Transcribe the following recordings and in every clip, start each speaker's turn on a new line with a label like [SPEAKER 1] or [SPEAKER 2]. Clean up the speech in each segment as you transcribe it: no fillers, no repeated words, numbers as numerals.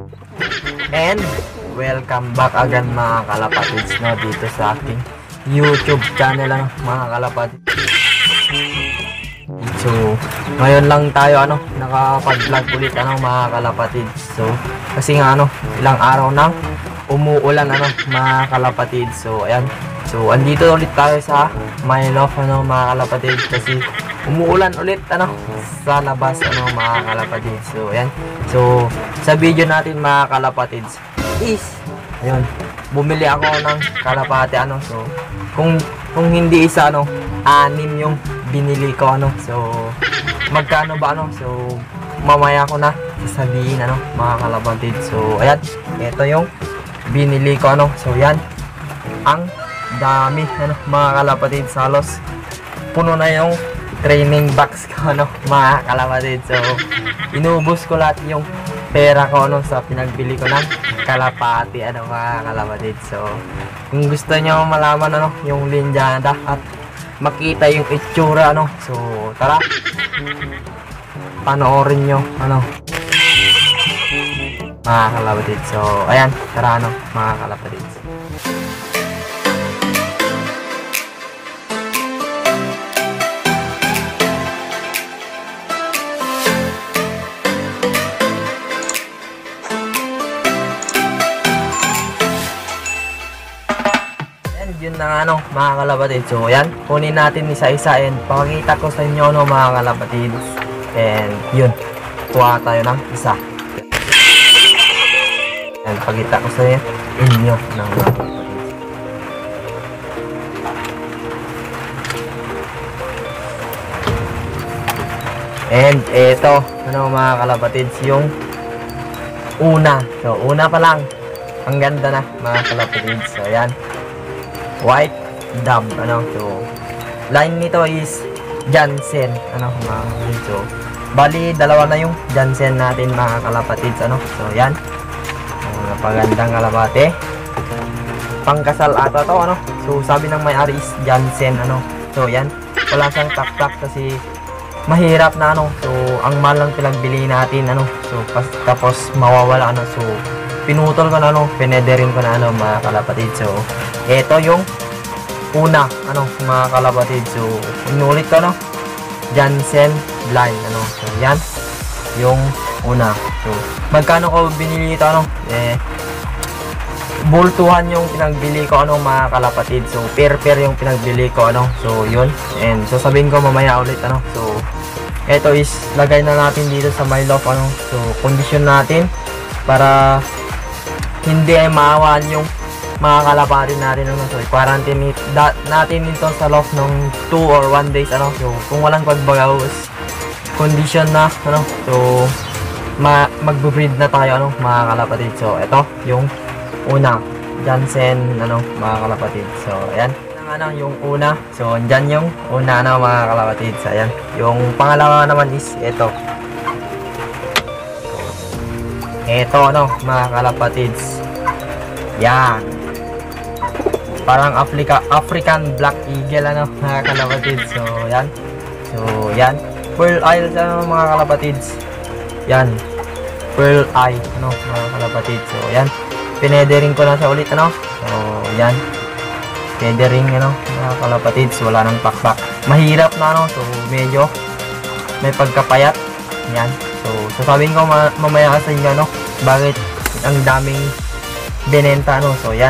[SPEAKER 1] And welcome back again mga kalapatids, no, dito sa aking YouTube channel, ano, mga kalapatids. So ngayon lang tayo nakapag-vlog ulit, mga kalapatids. So kasi nga ilang araw nang umuulan, mga kalapatids. So ayan, so andito ulit tayo sa my love, mga kalapatids, kasi umuulan ulit sa labas, mga kalapatids. So ayan, so sa video natin mga kalapatids is ayun, bumili ako ng kalapati, so kung hindi isa, anim yung binili ko, so magkano ba, so mamaya ko na sasabihin, mga kalapatids. So ayan, ito yung binili ko, so yan, ang dami, mga kalapatids. Halos puno na yung training box ko, mga kalapatids. So inubos ko lahat yung pera ko, sa pinagbili ko ng kalapati, mga kalapatids. So kung gusto nyo malaman, yung linjada at makita yung itsura, so tara, panoorin nyo, mga kalapatids. So ayan, tara, mga kalapatids. Yun na nga, mga kalapatids. So ayan, kunin natin isa-isa and pakikita ko sa inyo, mga kalapatids. And yun, kuha tayo ng isa. And pakita ko sa inyo ng mga kalapatids. And eto, mga kalapatids, yung una. So una pa lang, ang ganda na, mga kalapatids. So ayan, white dove, so line nito is Jansen, mga kalapatids. So bali dalawa na yung Jansen natin, mga kalapatids, so yan, napagandang kalapate, pangkasal ata to, so sabi ng may-ari is Jansen, so yan, wala siyang tak-tak kasi mahirap na, so ang mahal lang pinagbili natin, so tapos mawawala, so pinutol ko na, pinederin ko na, mga kalapatids. So ito yung una, mga kalapatids. So inulit ko, Jansen blind, so yan yung una. So magkano ko binili ito, bultuhan yung pinagbili ko, mga kalapatids. So pair yung pinagbili ko, so yun, and so sabihin ko mamaya ulit, so ito is lagay na natin dito sa my love, so condition natin para hindi ay maawaan yung mga kalapati natin, so i-quarantine natin ito sa loob ng 2 or 1 days, so kung walang pagbagaw, condition na, so magbe-breed na tayo, mga kalapatid. So ito yung una, Jansen, mga kalapatid. So ayan, yung una, so andyan yung una, mga kalapatid. So ayan, yung pangalawa naman is ito, mga kalapatids, yan, parang African Black Eagle, mga kalapatids. So yan, yan, Pearl Eye, mga kalapatids, yan, Pearl Eye, mga kalapatids. So yan, pinedering ko na siya ulit, so yan, pinedering, mga kalapatids, wala nang pakpak, mahirap na, so medyo may pagkapayat, yan. So sasabihin ko mamaya sa inyo, bakit ang daming binenta, so yan,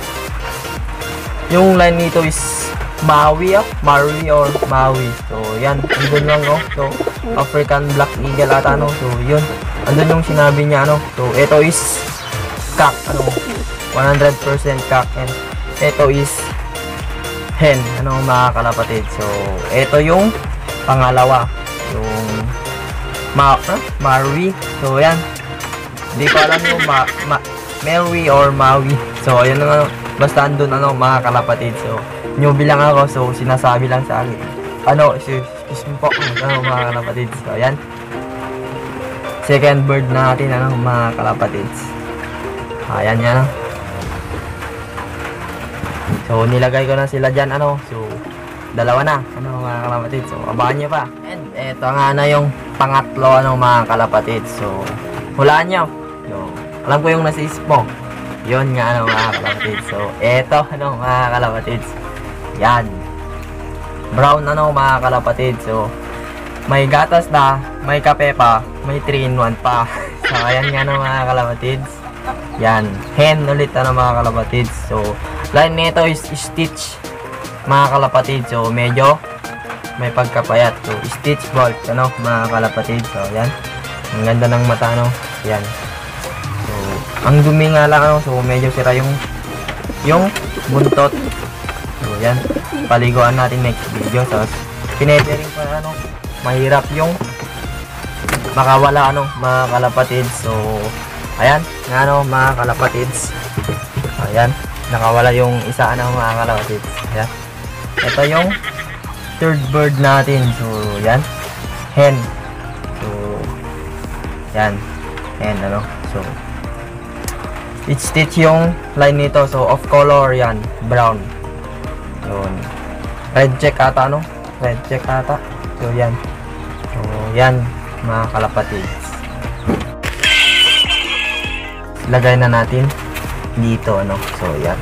[SPEAKER 1] yung line nito is Maui, or Maui. So yan, andun lang, so African Black Eagle ata, so yun, andun yung sinabi niya, so ito is cock, 100% cock, and ito is hen, mga kalapatid. So ito yung pangalawa, yung Maui. So yan, hindi ko alam yung Maui or Maui. So ayun na, basta andun, mga kalapatid. So newbie lang ako, so sinasabi lang sa akin, excuse me po, mga kalapatid. So ayan, second bird natin, mga kalapatids. Ayan yan, so nilagay ko na sila dyan, so dalawa na, mga kalapatids. So abangan nyo pa. And eto nga na yung pangatlo, mga kalapatids. So hulaan nyo, so Alam ko yung nasa isip mo. Yun nga ano mga kalapatids. So, eto ano mga kalapatids. Yan. Brown ano mga kalapatids. So, may gatas na, may kape pa, may 3-in-1 pa. So, ayan nga ano mga kalapatids. Yan. Hen ulit ano mga kalapatids. So, line nito is stitch mga kalapatids. So, medyo may pagkapayat. So, stitch bolt ano mga kalapatids. So, yan. Ang ganda ng mata ano. Yan. So, ang dumi nga lang ano. So, medyo sira yung buntot. So, yan. Paliguan natin next video. So, pinedering pa ano. Mahirap yung makawala ano mga kalapatids. So, ayan. Nga ano mga kalapatids. Ayan. Nakawala yung isa ano mga kalapatids. Ayan. Ito yung third bird natin. So, yan. Hen. So, yan. Hen, ano. So, stitch yung line nito. So, off color yan. Brown. Yun. Red check ata, ano. Red check ata. So, yan. So, yan. Mga kalapatids. Lagay na natin dito, ano. So, yan.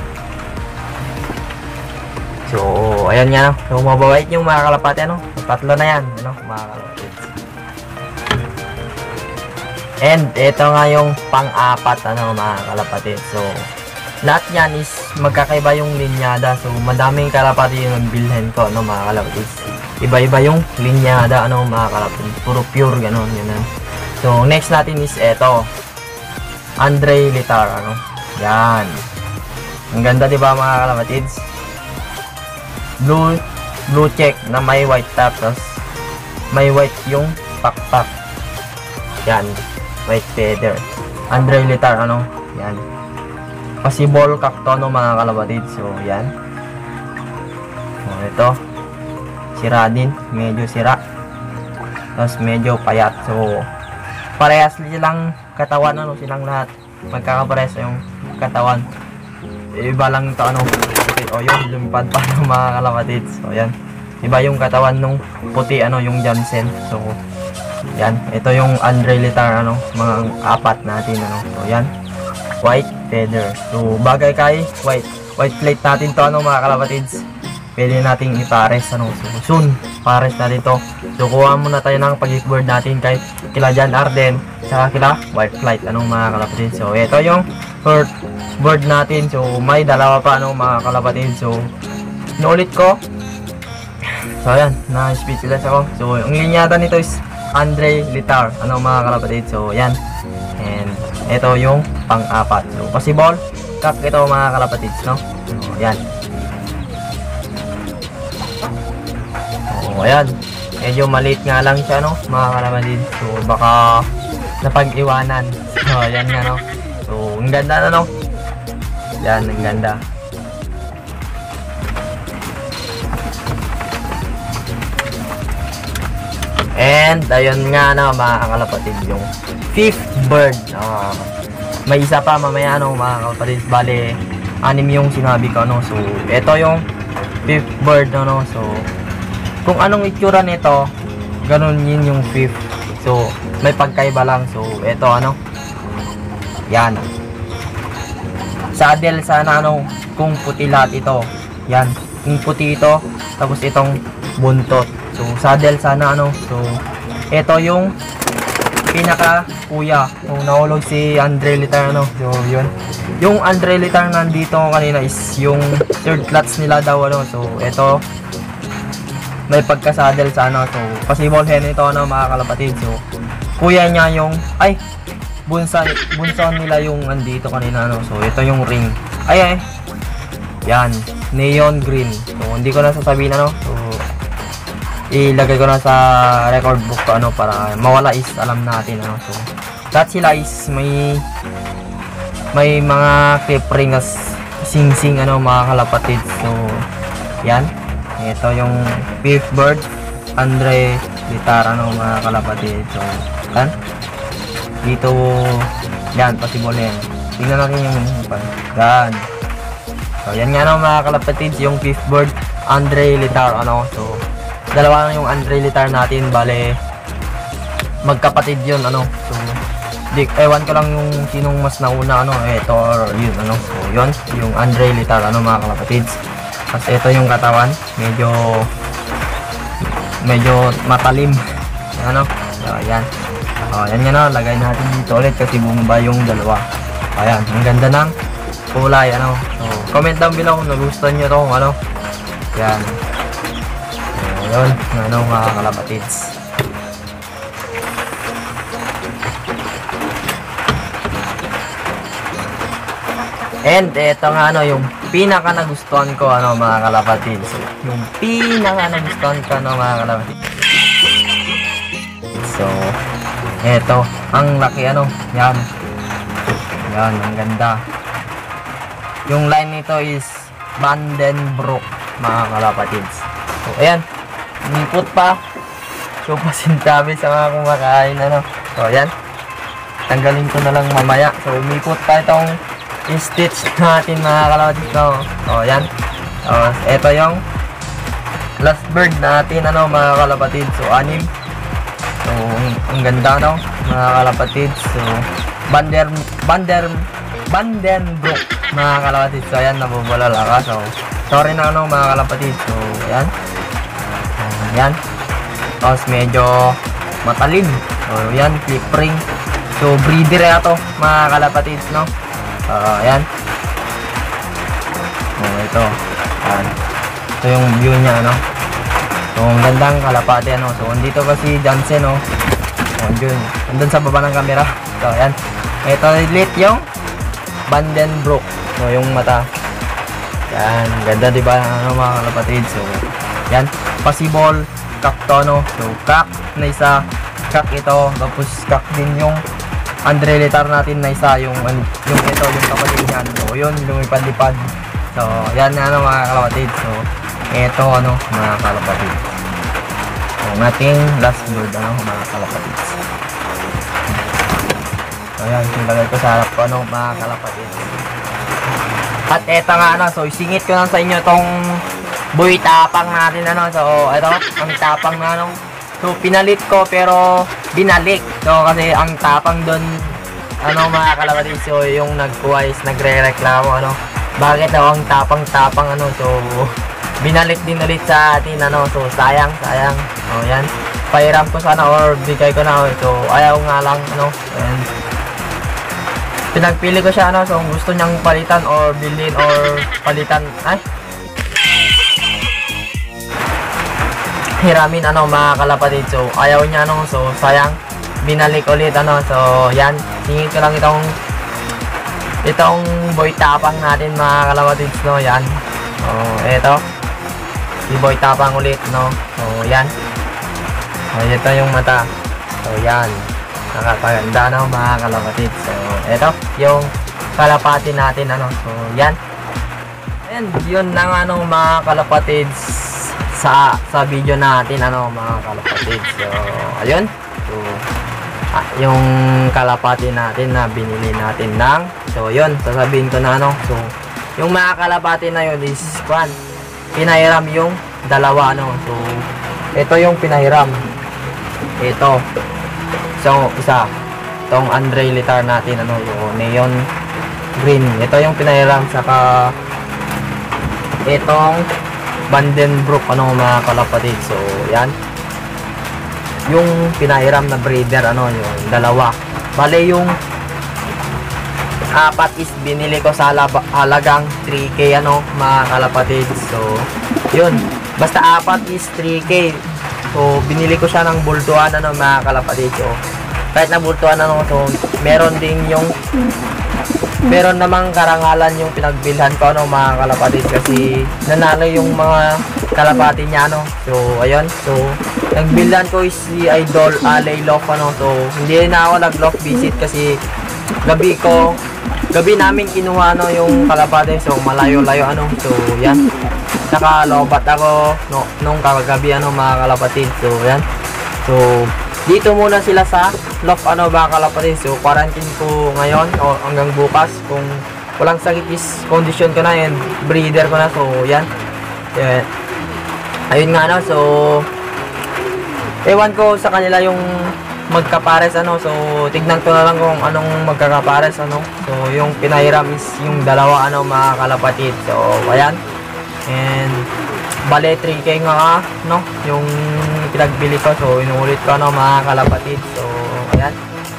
[SPEAKER 1] So, ayan nga, no. So, mababait yung mga kalapati, ano. Tatlo na yan, ano, mga kalapatids. And, ito nga yung pang-apat, ano, mga kalapatids. So, lahat yan is magkakaiba yung linyada. So, madaming kalapati yung bilhin ko, ano, mga kalapatids. Iba-iba yung linyada, ano, mga kalapatids. Puro pure, gano'n, yun. So, next natin is ito. Andre Litar, ano. Yan. Ang ganda, diba, mga kalapatids? Blue check na may white top, tapos may white yung pakpak. Yan, white feather. Andre Litar, ano, yan. Possible kakto, no, mga kalapatid. So, yan. So, ito. Sira din, medyo sira. Tapos medyo payat. So, parehas silang katawan, ano, silang lahat. Magkakaparehas yung katawan. Iba lang ito, ano, o yun, lumipad pa ng mga kalapatid. So, yan. Iba yung katawan nung puti, ano, yung Jansen. So, yan. Ito yung Andre Litar, ano, mga apat natin, ano. So, yan. White feather. So, bagay kay white plate natin to, ano, mga kalapatids. Pwede nating ipares, ano. So, soon, pares natin to. So, kuha muna tayo ng pag-board natin kay kila John Arden, saka kila White Flight, anong mga kalapatids. So, ito yung first board natin. So, may dalawa pa, ano, mga kalapatid. So, inulit ko. So, ayan, na-speechless ako. So, ang linyada nito is Andre Litar, ano, mga kalapatid. So, ayan. And, ito yung pang-apat. So, possible kak ito, mga kalapatids, no? So, ayan. So, ayan. Medyo maliit nga lang siya, no, mga kalapatid. So, baka napag-iwanan. So, ayan nga, no? So, ang ganda na, no? Yan, ang ganda. And, ayun nga na mga kalapatid, yung fifth bird. May isa pa mamaya, ano, mga kalapatid. Bale, 6 yung sinabi ko, ano. So, ito yung fifth bird, ano. So, kung anong itsura nito, ganun yun yung fifth. So, may pagkaiba lang. So, ito, ano. Yan. Saddle sana, ano, kung puti lahat ito. Yan, kung puti ito, tapos itong buntot. So, saddle sana, ano. So, ito yung pinaka kuya. Kung nahulog si Andre Litar, ano. So, yun. Yung Andre Litar nandito kanina is yung third clutch nila daw, ano. So, ito, may pagka-saddle sana. So, possible hen ito, ano, mga kalapatid. So, kuya niya yung, ay, bunsan nila yung andito kanina, ano. So, ito yung ring. Ay. Yan. Neon green. So, hindi ko na sasabihin, ano. So, ilagay ko na sa record book ko, ano, para mawala is alam natin, ano. So, lahat sila is may mga clip ring as sing-sing, ano, mga kalapatid. So, yan. Ito yung fifth bird. Andre Litar, ano, mga kalapatid. So, yan. Dito, yan, possible yan. Tingnan natin yung yan. So, yan nga, no, mga kalapatids, yung fifth bird, Andre Litar, ano. So, dalawa na yung Andre Litar natin, bale, magkapatid yun, ano. So, ewan ko lang yung sinong mas nauna ano, ito or yun ano. So yun, yung Andre Litar ano mga kalapatids. Kasi ito yung katawan, medyo matalim. Ano? So ayan. Yan nga na, lagay natin dito ulit kasi bumaba yung dalawa. Ayan, ang ganda ng kulay ano. So comment down below kung nagustuhan nyo itong ano. Yan. So yun, ano mga kalapatids. And ito nga ano, yung pinaka nagustuhan ko ano mga kalapatids. Yung pinaka nagustuhan ko ano mga kalapatids. So, eto, ang laki ano, yan. Yan, ang ganda. Yung line nito is Vandenbroek mga kalapatids. So, ayan, umipot pa. So, pasintabi sa mga kumakain ano. So, ayan. Tanggalin ko na lang mamaya. So, umipot pa itong i-stitch natin mga kalapatids. So, ayan. So, eto yung last bird natin ano mga kalapatids. So, 6. So, ang ganda no mga kalapatids. So, Vandenbroek mga kalapatids. So, ayan, nabubulala ka. So, sorry na ano mga kalapatids. So, ayan. Ayan. Tapos, medyo matalim. So, ayan, clip ring. So, breeder ito mga kalapatids, no? Ayan. So, ito. Ayan. Ito yung view niya, no? So, ang gandang kalapati, ano. So, andito kasi Jansen, no? So, andun sa baba ng camera. So, ayan. Ito ulit yung Vandenbroek. So, yung mata. Yan. Ganda, diba? Ano, mga kalapatid. So, yan. Possible cock to, no? So, cock na isa. Cock ito. Tapos, cock din yung Andre Litar natin na isa. Yung ito, yung kapatid niyan. So, yun. Lumipad-lipad. So, yan na, ano, mga kalapatid. So, ito, ano, mga kalapatid. So, ating last bird, ano, mga kalapatid. So, ayan, sinilagay ko sa harap ko, ano, mga kalapatid. At eto nga, ano, so, isingit ko lang sa inyo itong buhay tapang natin, ano. So, ito, ang tapang na, ano. So, pinalit ko, pero binalik. So, kasi ang tapang doon, ano, mga kalapatid, so, yung nagkuha is nagre-reklamo, ano. Bakit daw ang tapang-tapang, ano, so, binalik din ulit sa atin, ano. So, sayang. O, yan. Pairam ko sana or bigay ko na. So, ayaw nga lang, ano. And, pinagpili ko siya, ano. So, kung gusto niyang palitan or bilhin or palitan, hiramin, ano, mga kalapatid. So, ayaw niya, ano. So, sayang. Binalik ulit, ano. So, yan. Singit ko lang itong boy tapang natin, mga kalapatids, no. Yan. So, eto. Si boy tapang ulit, no. So, yan. So, ito yung mata. So, yan. Nakapaganda, no, mga kalapatids. So, eto. Yung kalapati natin, ano. So, yan. And, yun lang, ano, mga kalapatids sa video natin, ano, mga kalapatids. So, ayun. So, yung kalapati natin na binili natin ng, so, yun. Sasabihin ko na, ano. So, yung mga kalapati na yun is, pinahiram yung dalawa, ano. So, ito yung pinahiram. Ito. So, isa. Itong Andre Litar natin, ano, yung neon green. Ito yung pinahiram, saka itong Vandenbroek, ano, mga kalapatid. So, yan. Yung pinahiram na breeder, ano, yung dalawa. Bale, yung apat is binili ko sa halagang 3K, ano, mga kalapatid. So, yun. Basta apat is 3K. So, binili ko siya ng bultuan, ano, mga kalapatid. So, kahit na bultuan, ano, so, meron namang karangalan yung pinagbilhan ko, ano, mga kalapatid, kasi nanalo yung mga kalapati niya, ano. So, ayun. So, nagbilhan ko is si Idol Laylof, ano. So, hindi na ako nag-loft visit kasi gabi namin kinuha, no, yung kalapati. So, malayo-layo, ano. So, yan. Saka lobat ako nung kagabi, ano, mga kalapatid. So, yan. So, dito muna sila sa loft, ano, mga kalapatid. So, quarantine ko ngayon o hanggang bukas. Kung walang sakit is condition ko na yan, breeder ko na. So, yan. Yeah. Ayun nga, no. So, ewan ko sa kanila yung magkapares ano. So tignan ko na lang kung anong magkakapares ano. So yung pinahiram is yung dalawa ano mga kalapatid. So ayan. And bale 3K nga no yung pinagbili ko. So inuulit ko ano mga kalapatid. So ayan.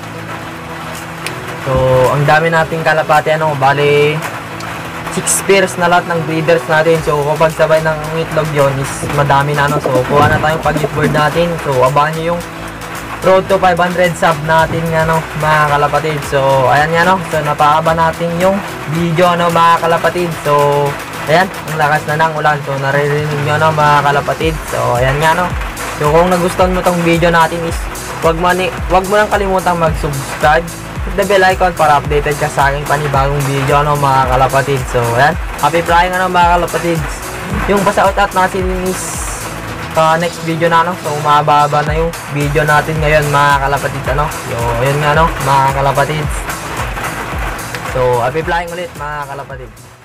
[SPEAKER 1] So ang dami nating kalapati ano, bale 6 pairs na lahat ng breeders natin. So kapag sabay ng itlog yon is madami na ano. So kuha na tayong pag-board natin. So abangan nyo yung road to 500 sub natin nga no mga kalapatid. So ayan nga no. So napahaba natin yung video no mga kalapatid. So ayan, ang lakas na ng ulan. So naririnig nyo no mga kalapatid. So ayan nga no. So kung nagustuhan mo tong video natin is wag mo nang kalimutang mag-subscribe, hit the bell icon para updated ka sa aking panibagong video ano mga kalapatid. So ayan, happy flying ano mga kalapatid. Yung pa-shout out natin is next video na ano. So umababa na yung video natin ngayon mga kalapatid ano. So ayun nga no mga kalapatid. So happy flying ulit mga kalapatid.